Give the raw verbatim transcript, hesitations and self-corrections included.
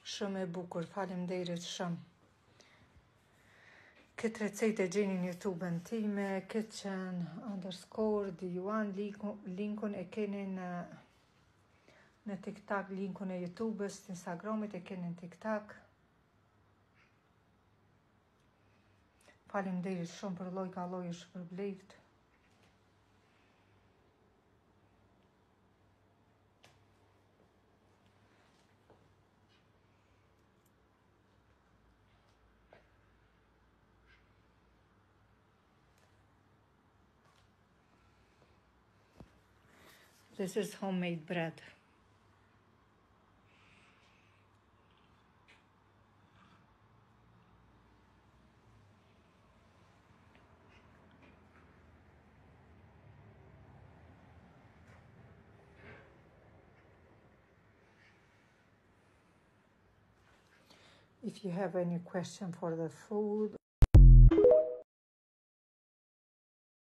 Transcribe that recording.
Shumë e bukur, faleminderit shumë. Këtë recetë e gjeni në YouTube-ën time, kitchen underscore dijuan, linkun e keni në në TikTok, linkun e YouTube-ës, të Instagramit e keni në TikTok. Faleminderit shumë për lloj ka lloj është për bleft. This is homemade bread. If you have any question for the food